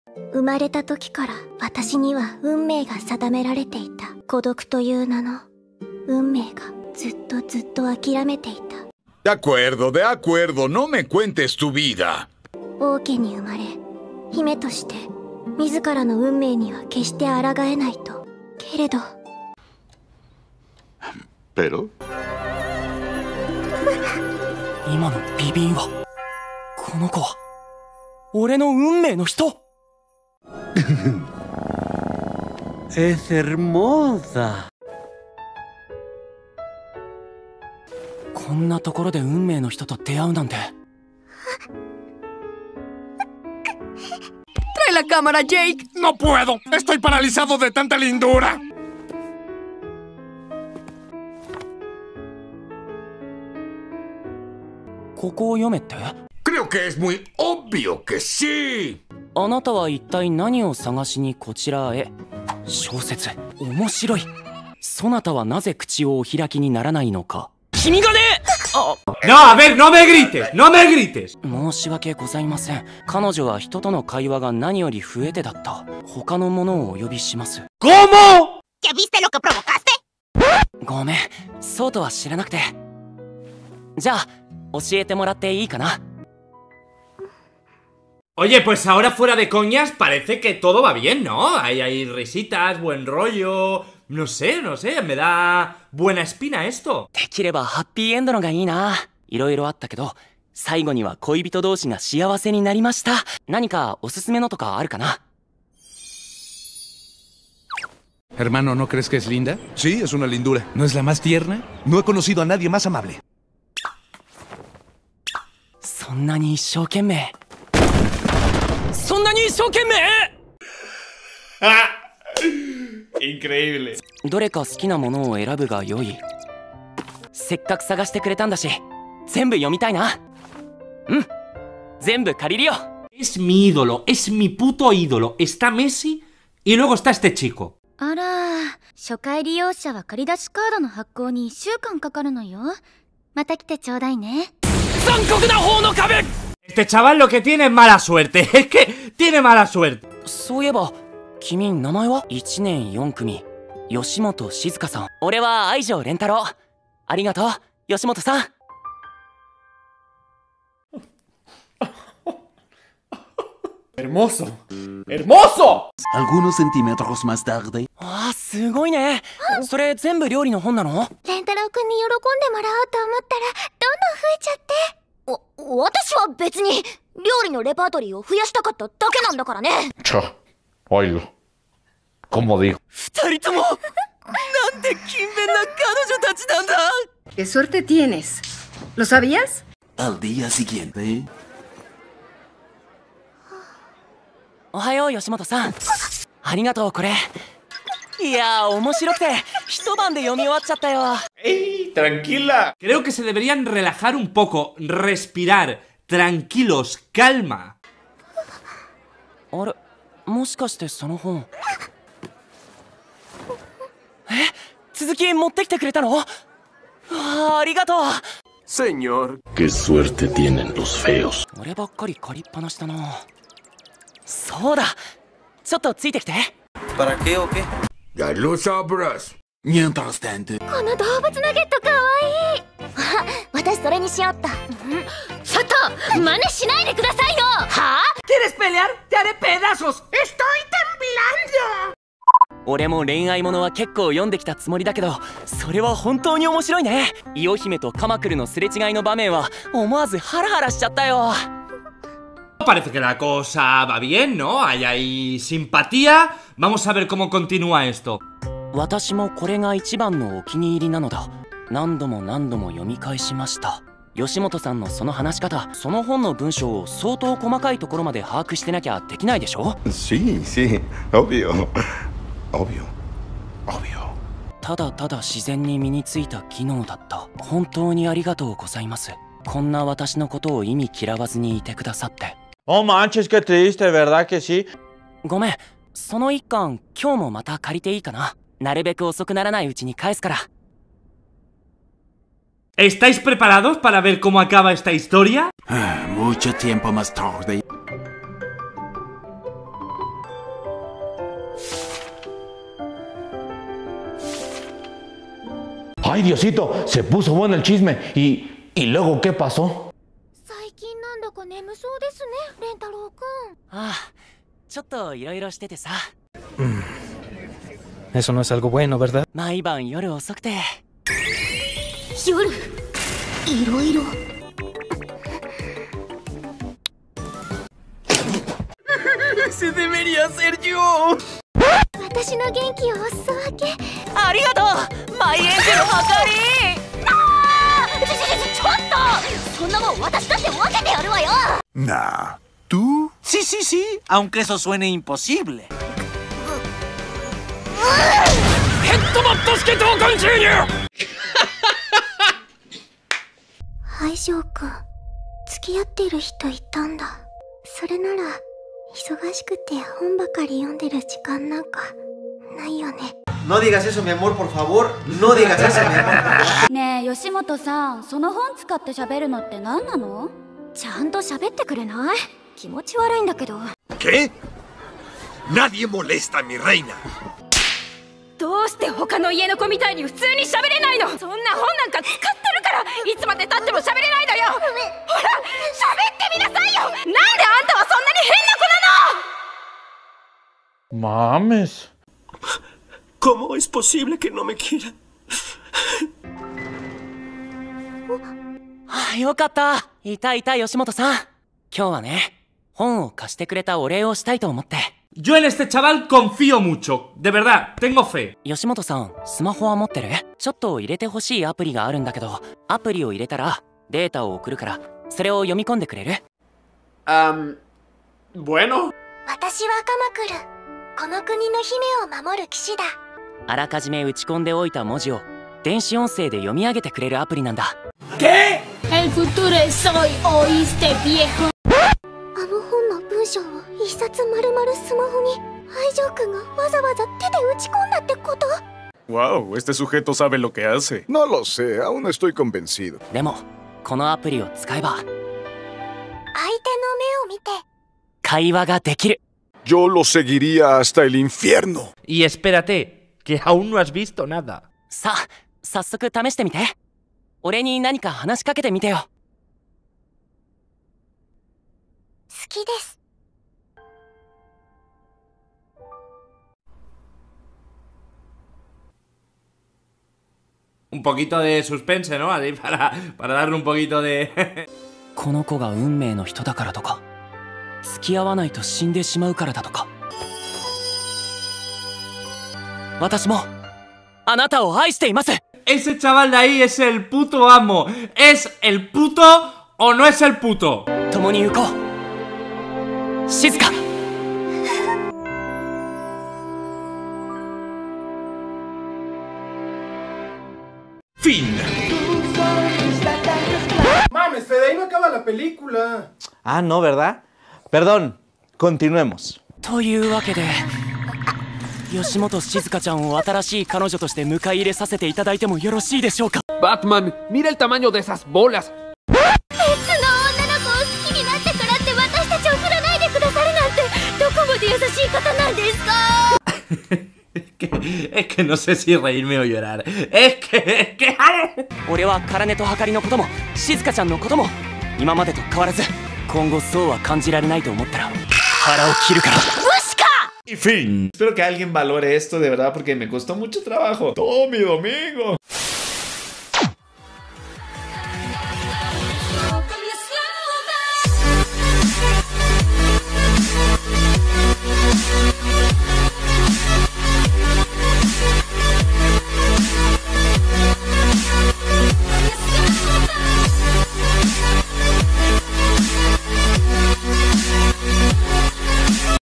生まれた時から私には運命が定められていた。孤独という名の運命がずっとずっと諦めていた。 De acuerdo, no me cuentes tu vida. 王家に生まれ、姫として自らの運命には決して抗えないと。けれど今のビビンは、この子は俺の運命の人。 Es hermosa。 こんなところで運命の人と出会うなんて。 Trae la cámara, Jake. No puedo. Estoy paralizado de tanta lindura. ここを読めって？ Creo que es muy obvio que sí. あなたは一体何を探しにこちらへ？小説面白い。そなたはなぜ口をお開きにならないのか。君がね。 No, a ver, no me grites, no me grites。 申し訳ございません。彼女は人との会話が何より不得手だった。他のものをお呼びします。 ¿Cómo? ¿Ya viste lo que provocaste? ごめん、そうとは知らなくて。じゃあ教えてもらっていいかな。 Oye, pues ahora fuera de coñas parece que todo va bien, ¿no? Hay risitas, buen rollo. No sé, me da buena espina esto. できればハッピーエンドのがいいな。いろいろあったけど、最後には恋人同士が幸せになりました。何かおすすめのとかあるかな。 Hermano, ¿no crees que es linda? Sí, es una lindura. ¿No es la más tierna? No he conocido a nadie más amable. そんなに一生懸命。そんなに一生懸命 Increíble。 どれか好きなものを選ぶがよい。せっかく探してくれたんだし、全部読みたいな。うん、全部借りるよ。 Es mi ídolo, es mi puto ídolo. Está Messi y luego está este chico。 あら、初回利用者は借り出しカードの発行に1週間かかるのよ。また来てちょうだいね。 残酷な方の壁。 Este chaval lo que tiene es mala suerte. Es que tiene mala suerte。 そういえば君名前は？1年4組吉本静香さん。俺は愛情蓮太郎。ありがとう吉本さん。 Hermoso, hermoso。 Algunos centímetros más tarde。 ああ、すごいね。それ全部料理の本なの？ 蓮太郎くんに喜んでもらおうと思ったらどんどん増えちゃって。私は別に料理のレパートリーを増やしたかっただけなんだからね。 Oílo. ¿Cómo digo? 二人ともなんて勤勉な彼女たちなんだ。 ¡Qué suerte tienes! ¿Lo sabías? Al día siguiente。 おはよう吉本さん。ありがとうこれ。いやー面白くて一晩で読み終わっちゃったよ。 ¡Ey, tranquila! Creo que se deberían relajar un poco, respirar, tranquilos, calma。 あれ、もしかしてその本。続き持ってきてくれたの？わあ、ありがとう。 Señor。Qué suerte tienen los feos。 俺ばっかり借りっぱなしだな。そうだ、ちょっとついてきて。 ¿Para qué o qué？ Ya lo sabrás. Mientras tanto。 この動物ナゲットかわいい。あ、私それにしよった。ちょっと真似しないでくださいよ。はあ？ ¿Quieres pelear? ¡Te haré pedazos! ¡Estoy temblando! 俺も恋愛ものは結構読んできたつもりだけど、それは本当に面白いね。伊予姫とカマクルのすれ違いの場面は思わずハラハラしちゃったよ。 Parece que la cosa va bien, ¿no? Hay simpatía. Vamos a ver cómo continúa esto。 私もこれが一番のお気に入りなのだ。何度も何度も読み返しました。吉本さんのその話し方、その本の文章を相当細かいところまで把握してなきゃできないでしょ？ Sí, sí, obvio. Obvio. ただただ自然に身についた機能だった。本当にありがとうございます。こんな私のことを意味嫌わずにいてくださって。 Oh manches, qué triste, ¿verdad que sí? ごめん、その一巻今日もまた借りていいかな。なるべく遅くならないうちに返すから。 ¿Estáis preparados para ver cómo acaba esta historia? Mucho tiempo más tarde。 Ay, Diosito, se puso bueno el chisme. ¿Y luego qué pasó? 最近なんだか眠そうですね、レンタロウくん。 ああ、ちょっといろいろしててさ。 Eso no es algo bueno, ¿verdad? 毎晩夜遅くて。 夜、いろいろ。 ¡Ese debería ser yo! 私の元気をお裾分け。 ありがとうマイエンジェルはかり。 ちょっとそんなもん私だって分けてやるわよ。 Nah. ¿Tú? Sí, sí, sí, aunque eso suene imposible. ヘッドバット式投函注入。 愛情くん、付き合ってる人いたんだ。それなら忙しくて本ばかり読んでる時間なんかないよね。 No digas eso, mi amor, por favor. No digas eso, mi amor. ねえ、吉本さん、その本使って喋るのって何なの？ちゃんと喋ってくれない？気持ち悪いんだけど。 ¿Qué? Nadie molesta a mi reina. どうして他の家の子みたいに普通に喋れないの？そんな本なんか使ってるからいつまで経っても喋れないのよ。ほら、喋ってみなさいよ。なんであんたはそんなに変な子なの Mames. ¿Cómo es posible que no me quiera? ああ、よかった。いた吉本さん。今日はね、本を貸してくれたお礼をしたいと思って。 Yo en este chaval confío mucho. De verdad, tengo fe. 吉本さん、スマホは持ってる？ちょっと入れてほしいアプリがあるんだけど、アプリを入れたらデータを送るから、それを読み込んでくれる ？Bueno。 私はカマクル。この国の姫を守る騎士だ。 あらかじめ打ち込んでおいた文字を電子音声で読み上げてくれるアプリなんだ。 ¿Qué? El futuro es hoy, oíste viejo。あの本の文章を一冊丸々スマホに愛情くんがわざわざ手で打ち込んだってこと？ Wow, este sujeto sabe lo que hace. No lo sé, aún no estoy convencido. でもこのアプリを使えば相手の目を見て会話ができる。 Yo lo seguiría hasta el infierno. Y espérate, que aún no has visto nada. さあ、早速試してみて。俺に何か話しかけてみてよ。 好きです。 Un poquito de suspense, ¿no? Así para darle un poquito de... この子が運命の人だからとか、付き合わないと死んでしまうからだとか。私もあなたを愛しています。 Ese chaval de ahí es el puto amo. ¿Es el puto o no es el puto? 共に行こう。静か。 Fin. Mames, Fede, ahí no acaba la película. Ah, no, ¿verdad? Perdón, continuemos. というわけで、吉本静香ちゃんを新しい彼女として迎え入れさせていただいてもよろしいでしょうか。 Batman, mira el tamaño de esas bolas. 別の女の子を好きになってからって私たちを振らないでくださるなんてどこまで優しい方なんですか？ Es que no sé si reírme o llorar. Es que... 俺はカラネとハカリのことも静香ちゃんのことも今までと変わらず今後そうは感じられないと思ったら腹を切るから。 Y fin. Espero que alguien valore esto de verdad porque me costó mucho trabajo. Todo mi domingo.